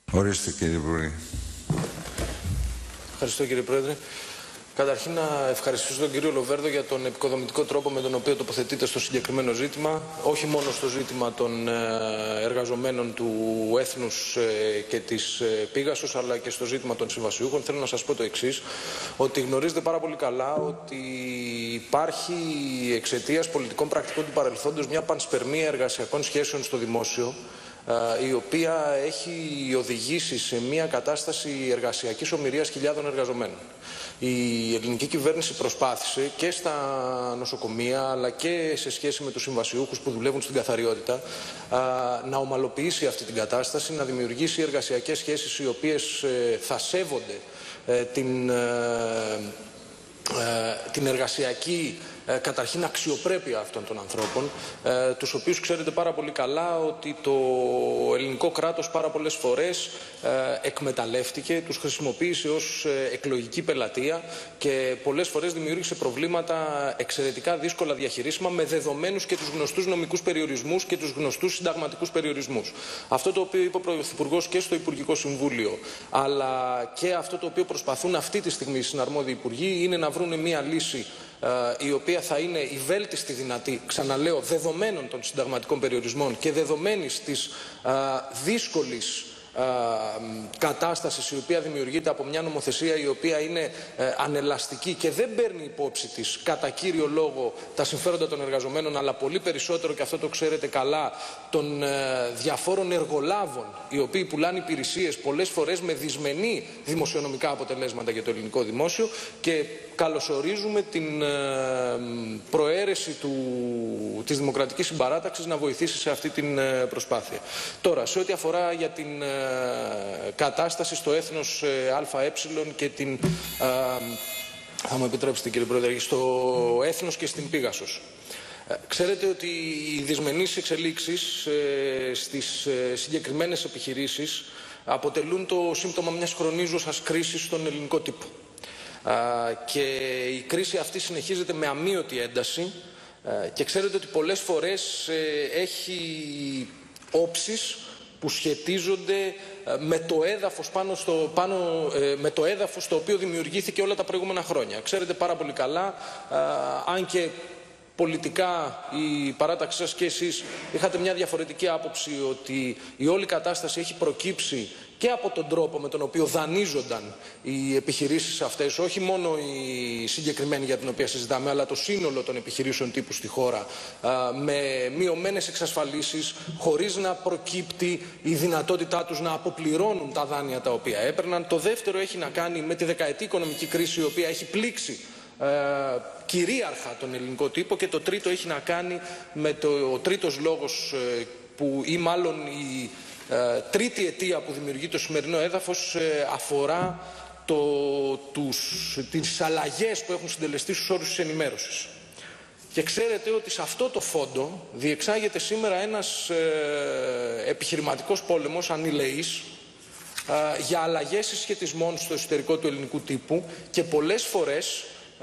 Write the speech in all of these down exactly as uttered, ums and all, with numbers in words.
Ορίστε, κύριε Υπουργέ. Ευχαριστώ, κύριε Πρόεδρε. Καταρχήν, να ευχαριστήσω τον κύριο Λοβέρδο για τον επικοδομητικό τρόπο με τον οποίο τοποθετείται στο συγκεκριμένο ζήτημα, όχι μόνο στο ζήτημα των εργαζομένων του Έθνους και της Πίγασος, αλλά και στο ζήτημα των συμβασιούχων. Θέλω να σας πω το εξής, ότι γνωρίζετε πάρα πολύ καλά ότι υπάρχει εξαιτίας πολιτικών πρακτικών του παρελθόντος μια πανσπερμία εργασιακών σχέσεων στο δημόσιο, η οποία έχει οδηγήσει σε μια κατάσταση εργασιακής ομηρίας χιλιάδων εργαζομένων. Η ελληνική κυβέρνηση προσπάθησε και στα νοσοκομεία, αλλά και σε σχέση με τους συμβασιούχους που δουλεύουν στην καθαριότητα, να ομαλοποιήσει αυτή την κατάσταση, να δημιουργήσει εργασιακές σχέσεις οι οποίες θα σέβονται την, την εργασιακή καταρχήν αξιοπρέπεια αυτών των ανθρώπων, ε, τους οποίους ξέρετε πάρα πολύ καλά ότι το ελληνικό κράτος πάρα πολλές φορές ε, εκμεταλλεύτηκε, τους χρησιμοποίησε ως ε, εκλογική πελατεία και πολλές φορές δημιούργησε προβλήματα εξαιρετικά δύσκολα διαχειρίσιμα με δεδομένους και τους γνωστούς νομικούς περιορισμούς και τους γνωστούς συνταγματικούς περιορισμούς. Αυτό το οποίο είπε ο Πρωθυπουργός και στο Υπουργικό Συμβούλιο, αλλά και αυτό το οποίο προσπαθούν αυτή τη στιγμή οι συναρμόδιοι υπουργοί, είναι να βρουν μια λύση η οποία θα είναι η βέλτιστη δυνατή, ξαναλέω, δεδομένων των συνταγματικών περιορισμών και δεδομένης της α, δύσκολης α, κατάστασης η οποία δημιουργείται από μια νομοθεσία η οποία είναι ε, ανελαστική και δεν παίρνει υπόψη της κατά κύριο λόγο τα συμφέροντα των εργαζομένων, αλλά πολύ περισσότερο, και αυτό το ξέρετε καλά, των ε, διαφόρων εργολάβων οι οποίοι πουλάνε υπηρεσίες πολλές φορές με δυσμενή δημοσιονομικά αποτελέσματα για το ελληνικό δημόσιο. Και καλωσορίζουμε την ε, προαίρεση του, της Δημοκρατικής Συμπαράταξης να βοηθήσει σε αυτή την ε, προσπάθεια. Τώρα, σε ό,τι αφορά για την ε, κατάσταση στο έθνος ε, ΑΕ και την... Ε, θα μου επιτρέψετε, κύριε Πρόεδρε, στο έθνος και στην Πίγασος. Ε, ξέρετε ότι οι δυσμενείς εξελίξεις ε, στις ε, συγκεκριμένες επιχειρήσεις αποτελούν το σύμπτωμα μιας χρονίζουσας κρίσης στον ελληνικό τύπο. Και η κρίση αυτή συνεχίζεται με αμείωτη ένταση και ξέρετε ότι πολλές φορές έχει όψεις που σχετίζονται με το έδαφος, πάνω στο, πάνω, με το έδαφος στο οποίο δημιουργήθηκε όλα τα προηγούμενα χρόνια. Ξέρετε πάρα πολύ καλά, αν και πολιτικά η παράταξή σας και εσείς είχατε μια διαφορετική άποψη, ότι η όλη κατάσταση έχει προκύψει και από τον τρόπο με τον οποίο δανείζονταν οι επιχειρήσεις αυτές, όχι μόνο η συγκεκριμένη για την οποία συζητάμε, αλλά το σύνολο των επιχειρήσεων τύπου στη χώρα, με μειωμένες εξασφαλίσεις, χωρίς να προκύπτει η δυνατότητά τους να αποπληρώνουν τα δάνεια τα οποία έπαιρναν. Το δεύτερο έχει να κάνει με τη δεκαετή οικονομική κρίση, η οποία έχει πλήξει Ε, κυρίαρχα τον ελληνικό τύπο, και το τρίτο έχει να κάνει με το ο τρίτος λόγος ε, που, ή μάλλον η ε, τρίτη αιτία που δημιουργεί το σημερινό έδαφος, ε, αφορά το, τους, τις αλλαγές που έχουν συντελεστεί στους όρους της ενημέρωσης. Και ξέρετε ότι σε αυτό το φόντο διεξάγεται σήμερα ένας ε, επιχειρηματικός πόλεμος ανηλεής ε, για αλλαγές συσχετισμών στο εσωτερικό του ελληνικού τύπου, και πολλές φορές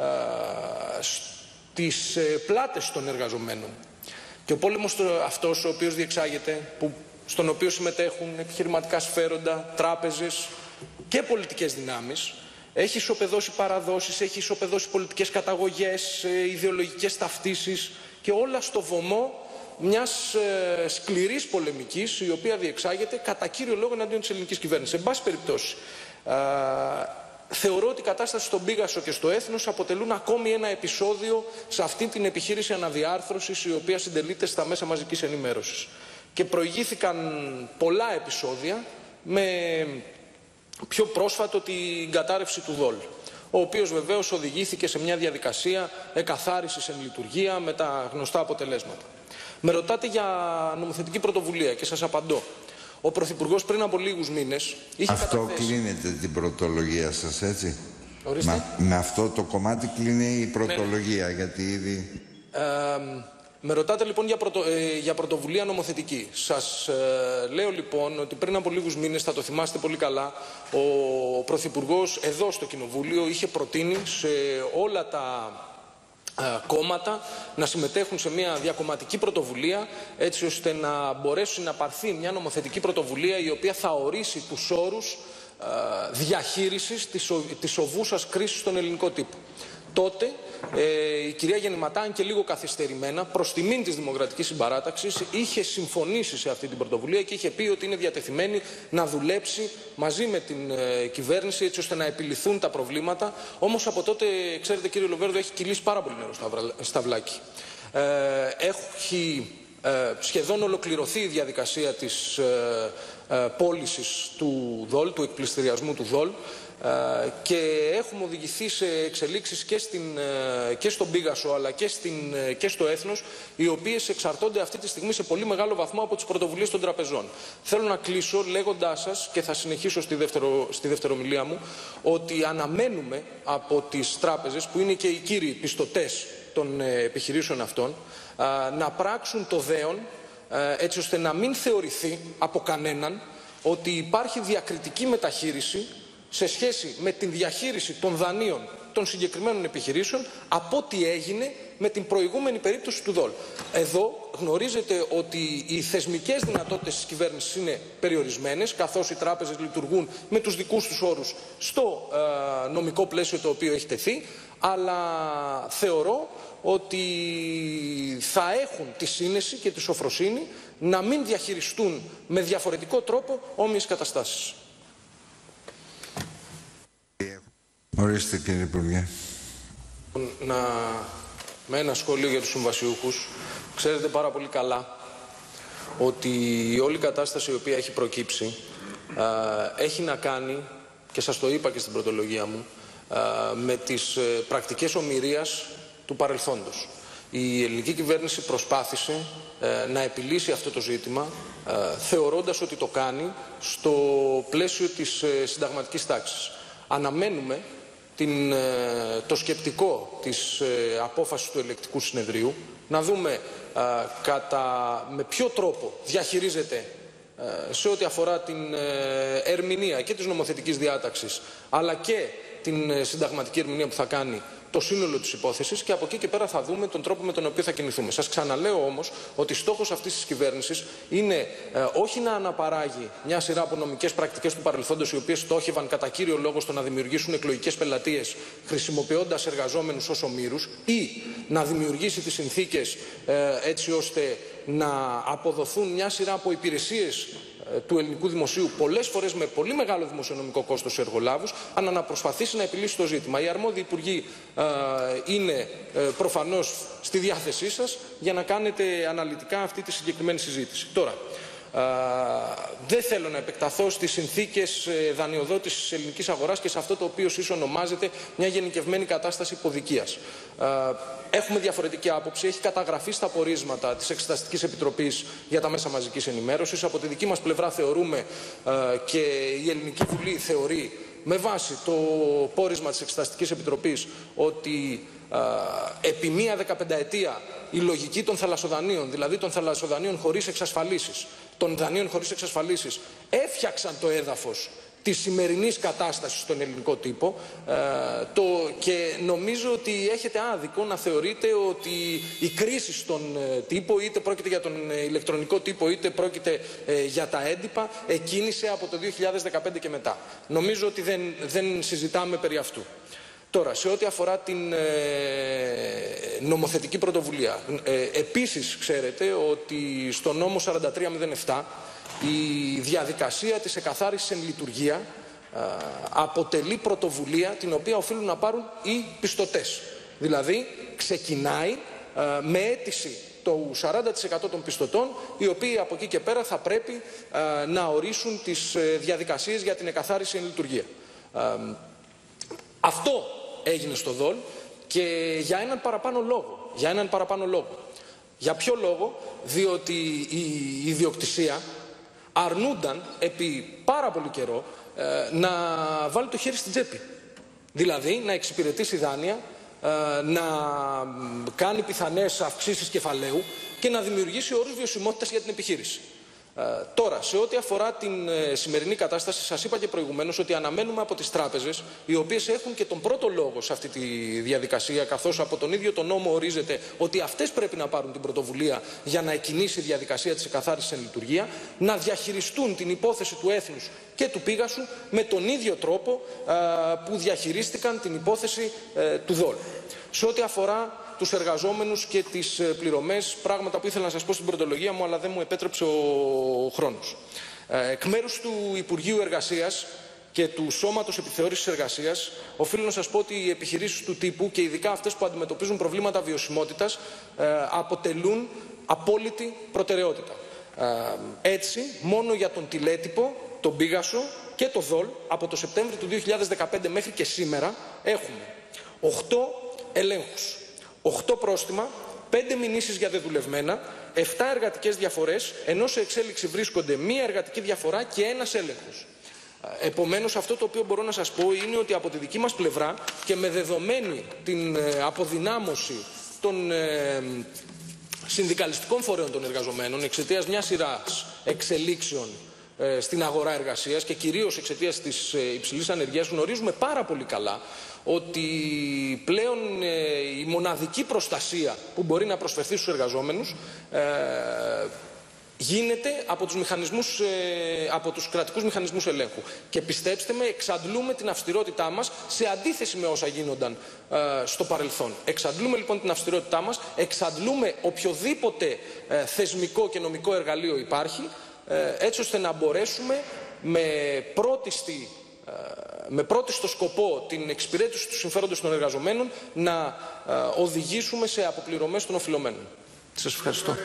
στις πλάτες των εργαζομένων. Και ο πόλεμος αυτός ο οποίος διεξάγεται, που, στον οποίο συμμετέχουν επιχειρηματικά σφαίροντα, τράπεζες και πολιτικές δυνάμεις, έχει ισοπεδώσει παραδόσεις, έχει ισοπεδώσει πολιτικές καταγωγές, ιδεολογικές ταυτίσεις, και όλα στο βωμό μιας ε, σκληρής πολεμικής, η οποία διεξάγεται κατά κύριο λόγο εναντίον της ελληνικής κυβέρνησης. Εν πάση περιπτώσει, ε, θεωρώ ότι η κατάσταση στον Πίγασο και στο Έθνος αποτελούν ακόμη ένα επεισόδιο σε αυτή την επιχείρηση αναδιάρθρωσης, η οποία συντελείται στα μέσα μαζικής ενημέρωσης. Και προηγήθηκαν πολλά επεισόδια, με πιο πρόσφατο την κατάρρευση του Δόλ, ο οποίος βεβαίως οδηγήθηκε σε μια διαδικασία εκαθάρισης εν λειτουργία με τα γνωστά αποτελέσματα. Με ρωτάτε για νομοθετική πρωτοβουλία και σας απαντώ. Ο Πρωθυπουργός πριν από λίγους μήνες είχε αυτό καταθέσει... κλείνεται την πρωτολογία σας, έτσι? Μα, με αυτό το κομμάτι κλείνει η πρωτολογία, ναι. Γιατί ήδη... Ε, με ρωτάτε λοιπόν για, πρωτο, ε, για πρωτοβουλία νομοθετική. Σας ε, λέω λοιπόν ότι πριν από λίγους μήνες, θα το θυμάστε πολύ καλά, ο Πρωθυπουργός εδώ στο Κοινοβούλιο είχε προτείνει σε όλα τα κόμματα να συμμετέχουν σε μια διακομματική πρωτοβουλία, έτσι ώστε να μπορέσει να πάρθει μια νομοθετική πρωτοβουλία η οποία θα ορίσει τους όρους διαχείρισης της, της σοβούσας κρίσης στον ελληνικό τύπο. Τότε ε, η κυρία Γεννηματά, αν και λίγο καθυστερημένα, προς τιμήν της Δημοκρατικής Συμπαράταξης, είχε συμφωνήσει σε αυτή την πρωτοβουλία και είχε πει ότι είναι διατεθειμένη να δουλέψει μαζί με την ε, κυβέρνηση, έτσι ώστε να επιληθούν τα προβλήματα. Όμως από τότε, ξέρετε κύριε Λοβέρδο, έχει κυλήσει πάρα πολύ νερό στα, στα βλάκι. Ε, έχει ε, σχεδόν ολοκληρωθεί η διαδικασία της ε, ε, πώλησης του ΔΟΛ, του εκπληστηριασμού του ΔΟΛ, και έχουμε οδηγηθεί σε εξελίξεις και, στην, και στον Πίγασο αλλά και, στην, και στο Έθνος, οι οποίες εξαρτώνται αυτή τη στιγμή σε πολύ μεγάλο βαθμό από τις πρωτοβουλίες των τραπεζών. Θέλω να κλείσω λέγοντάς σας, και θα συνεχίσω στη, δεύτερο, στη δευτερομιλία μου, ότι αναμένουμε από τις τράπεζες, που είναι και οι κύριοι πιστωτές των επιχειρήσεων αυτών, να πράξουν το δέον, έτσι ώστε να μην θεωρηθεί από κανέναν ότι υπάρχει διακριτική μεταχείριση σε σχέση με την διαχείριση των δανείων των συγκεκριμένων επιχειρήσεων από ό,τι έγινε με την προηγούμενη περίπτωση του ΔΟΛ. Εδώ γνωρίζετε ότι οι θεσμικές δυνατότητες της κυβέρνησης είναι περιορισμένες, καθώς οι τράπεζες λειτουργούν με τους δικούς τους όρους στο ε, νομικό πλαίσιο το οποίο έχει τεθεί, αλλά θεωρώ ότι θα έχουν τη σύνεση και τη σοφροσύνη να μην διαχειριστούν με διαφορετικό τρόπο όμοιες καταστάσεις. Ορίστε κύριε Υπουργέ. Να... Με ένα σχόλιο για τους συμβασιούχους. Ξέρετε πάρα πολύ καλά ότι η όλη κατάσταση η οποία έχει προκύψει α, έχει να κάνει, και σας το είπα και στην πρωτολογία μου, α, με τις ε, πρακτικές ομηρίας του παρελθόντος. Η ελληνική κυβέρνηση προσπάθησε ε, να επιλύσει αυτό το ζήτημα, ε, θεωρώντας ότι το κάνει στο πλαίσιο της ε, συνταγματικής τάξης. Αναμένουμε την, το σκεπτικό της ε, απόφασης του ελεκτικού συνεδρίου, να δούμε ε, κατά, με ποιο τρόπο διαχειρίζεται ε, σε ό,τι αφορά την ε, ερμηνεία και της νομοθετικής διάταξης, αλλά και την ε, συνταγματική ερμηνεία που θα κάνει το σύνολο της υπόθεσης, και από εκεί και πέρα θα δούμε τον τρόπο με τον οποίο θα κινηθούμε. Σας ξαναλέω όμως ότι στόχος αυτής της κυβέρνησης είναι ε, όχι να αναπαράγει μια σειρά από νομικές πρακτικές του παρελθόντος, οι οποίες στόχευαν κατά κύριο λόγο στο να δημιουργήσουν εκλογικές πελατείες χρησιμοποιώντας εργαζόμενους ως ομήρους, ή να δημιουργήσει τις συνθήκες ε, έτσι ώστε να αποδοθούν μια σειρά από υπηρεσίες του ελληνικού δημοσίου, πολλές φορές με πολύ μεγάλο δημοσιονομικό κόστος στους εργολάβους, αλλά να προσπαθήσει να επιλύσει το ζήτημα. Οι αρμόδιοι υπουργοί ε, είναι ε, προφανώς στη διάθεσή σας για να κάνετε αναλυτικά αυτή τη συγκεκριμένη συζήτηση. Τώρα, ε, δεν θέλω να επεκταθώ στις συνθήκες ε, δανειοδότησης της ελληνικής αγοράς και σε αυτό το οποίο ίσως ονομάζεται μια γενικευμένη κατάσταση υποδικίας. Ε, Έχουμε διαφορετική άποψη. Έχει καταγραφεί στα πορίσματα της Εξεταστικής Επιτροπής για τα Μέσα Μαζικής Ενημέρωσης. Από τη δική μας πλευρά θεωρούμε ε, και η Ελληνική Βουλή θεωρεί, με βάση το πόρισμα της Εξεταστικής Επιτροπής, ότι ε, επί μία δεκαπενταετία η λογική των θαλασσοδανείων, δηλαδή των θαλασσοδανείων χωρίς εξασφαλίσεις, των δανείων χωρίς εξασφαλίσεις, έφτιαξαν το έδαφος της σημερινής κατάστασης στον ελληνικό τύπο, ε, το, και νομίζω ότι έχετε άδικο να θεωρείτε ότι η κρίση στον ε, τύπο, είτε πρόκειται για τον ε, ηλεκτρονικό τύπο είτε πρόκειται ε, για τα έντυπα, εκκίνησε από το δύο χιλιάδες δεκαπέντε και μετά. Νομίζω ότι δεν, δεν συζητάμε περί αυτού. Τώρα, σε ό,τι αφορά την ε, νομοθετική πρωτοβουλία, ε, επίσης ξέρετε ότι στο νόμο σαράντα τρία μηδέν επτά η διαδικασία της εκαθάρισης εν λειτουργία ε, αποτελεί πρωτοβουλία την οποία οφείλουν να πάρουν οι πιστωτές. Δηλαδή, ξεκινάει ε, με αίτηση του σαράντα τοις εκατό των πιστωτών, οι οποίοι από εκεί και πέρα θα πρέπει ε, να ορίσουν τις ε, διαδικασίες για την εκαθάριση εν λειτουργία. Ε, αυτό έγινε στο ΔΟΛ, και για έναν παραπάνω λόγο. Για έναν παραπάνω λόγο. Για ποιο λόγο? Διότι η ιδιοκτησία αρνούνταν επί πάρα πολύ καιρό ε, να βάλει το χέρι στην τσέπη. Δηλαδή να εξυπηρετήσει δάνεια, ε, να κάνει πιθανές αυξήσεις κεφαλαίου και να δημιουργήσει όρους βιωσιμότητας για την επιχείρηση. Ε, τώρα, σε ό,τι αφορά την ε, σημερινή κατάσταση, σας είπα και προηγουμένως ότι αναμένουμε από τις τράπεζες, οι οποίες έχουν και τον πρώτο λόγο σε αυτή τη διαδικασία, καθώς από τον ίδιο τον νόμο ορίζεται ότι αυτές πρέπει να πάρουν την πρωτοβουλία για να εκκινήσει η διαδικασία της εκαθάρισης εν λειτουργία, να διαχειριστούν την υπόθεση του έθνους και του Πίγασου με τον ίδιο τρόπο ε, που διαχειρίστηκαν την υπόθεση ε, του Δόλ. Σε ό,τι αφορά τους εργαζόμενους και τις πληρωμές, πράγματα που ήθελα να σας πω στην πρωτολογία μου, αλλά δεν μου επέτρεψε ο χρόνος. Ε, εκ μέρους του Υπουργείου Εργασίας και του Σώματος Επιθεώρησης Εργασίας, οφείλω να σας πω ότι οι επιχειρήσεις του τύπου και ειδικά αυτές που αντιμετωπίζουν προβλήματα βιωσιμότητας ε, αποτελούν απόλυτη προτεραιότητα. Ε, έτσι, μόνο για τον τηλέτυπο, τον Πίγασο και το Δόλ, από το Σεπτέμβριο του δύο χιλιάδες δεκαπέντε μέχρι και σήμερα, έχουμε οκτώ ελέγχους, οκτώ πρόστιμα, πέντε μηνύσεις για δεδουλευμένα, επτά εργατικές διαφορές, ενώ σε εξέλιξη βρίσκονται μία εργατική διαφορά και ένας έλεγχος. Επομένως, αυτό το οποίο μπορώ να σας πω είναι ότι από τη δική μας πλευρά και με δεδομένη την αποδυνάμωση των ε, συνδικαλιστικών φορέων των εργαζομένων εξαιτίας μιας σειράς εξελίξεων ε, στην αγορά εργασίας και κυρίως εξαιτίας της ε, υψηλής ανεργίας, γνωρίζουμε πάρα πολύ καλά ότι πλέον ε, η μοναδική προστασία που μπορεί να προσφερθεί στους εργαζόμενους ε, γίνεται από τους, μηχανισμούς, ε, από τους κρατικούς μηχανισμούς ελέγχου. Και πιστέψτε με, εξαντλούμε την αυστηρότητά μας σε αντίθεση με όσα γίνονταν ε, στο παρελθόν. Εξαντλούμε λοιπόν την αυστηρότητά μας, εξαντλούμε οποιοδήποτε ε, θεσμικό και νομικό εργαλείο υπάρχει, ε, έτσι ώστε να μπορέσουμε με πρώτιστη με πρώτιστο σκοπό την εξυπηρέτηση του συμφέροντος των εργαζομένων να ε, οδηγήσουμε σε αποπληρωμές των οφειλωμένων. Σας ευχαριστώ.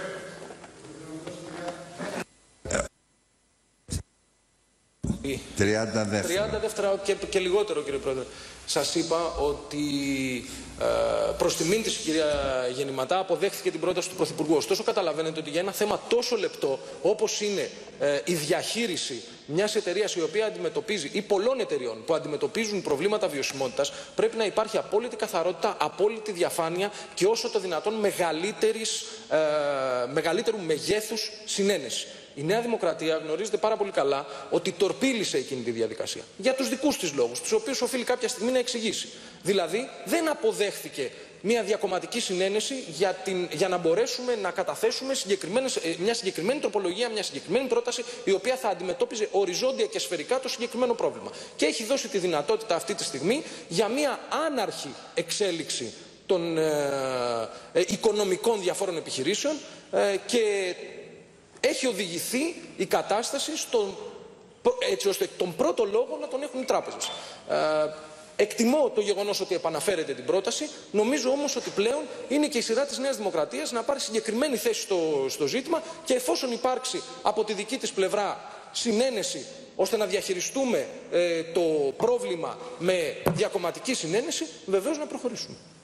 τριάντα δεύτερα. τριάντα δεύτερα και, και λιγότερο, κύριε Πρόεδρε. Σας είπα ότι ε, προς τιμήν της η κυρία Γεννηματά αποδέχθηκε την πρόταση του Πρωθυπουργού. Ωστόσο, καταλαβαίνετε ότι για ένα θέμα τόσο λεπτό όπως είναι ε, η διαχείριση μιας εταιρείας η οποία αντιμετωπίζει, ή πολλών εταιριών που αντιμετωπίζουν προβλήματα βιωσιμότητας, πρέπει να υπάρχει απόλυτη καθαρότητα, απόλυτη διαφάνεια και όσο το δυνατόν μεγαλύτερης, ε, μεγαλύτερου μεγέθους συνένεση. Η Νέα Δημοκρατία γνωρίζετε πάρα πολύ καλά ότι τορπίλησε εκείνη τη διαδικασία. Για τους δικούς της λόγους, τους οποίους οφείλει κάποια στιγμή να εξηγήσει. Δηλαδή, δεν αποδέχθηκε μια διακομματική συνένεση για, την, για να μπορέσουμε να καταθέσουμε μια συγκεκριμένη τροπολογία, μια συγκεκριμένη πρόταση, η οποία θα αντιμετώπιζε οριζόντια και σφαιρικά το συγκεκριμένο πρόβλημα. Και έχει δώσει τη δυνατότητα αυτή τη στιγμή για μια άναρχη εξέλιξη των ε, ε, οικονομικών διαφόρων επιχειρήσεων ε, και έχει οδηγηθεί η κατάσταση στον, έτσι ώστε τον πρώτο λόγο να τον έχουν οι τράπεζες. Ε, εκτιμώ το γεγονός ότι επαναφέρεται την πρόταση, νομίζω όμως ότι πλέον είναι και η σειρά της Νέας Δημοκρατίας να πάρει συγκεκριμένη θέση στο, στο ζήτημα και εφόσον υπάρξει από τη δική της πλευρά συνένεση ώστε να διαχειριστούμε ε, το πρόβλημα με διακομματική συνένεση, βεβαίως να προχωρήσουμε.